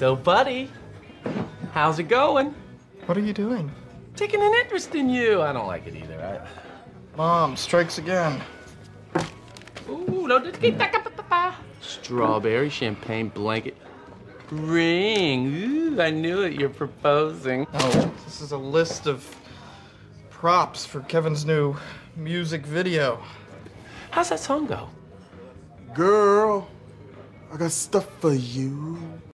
So, buddy, how's it going? What are you doing? Taking an interest in you. I don't like it either. Mom strikes again. Ooh, no, get back up at the fire. Strawberry champagne blanket. Ring. Ooh, I knew it. You're proposing. Oh, this is a list of props for Kevin's new music video. How's that song go? Girl, I got stuff for you.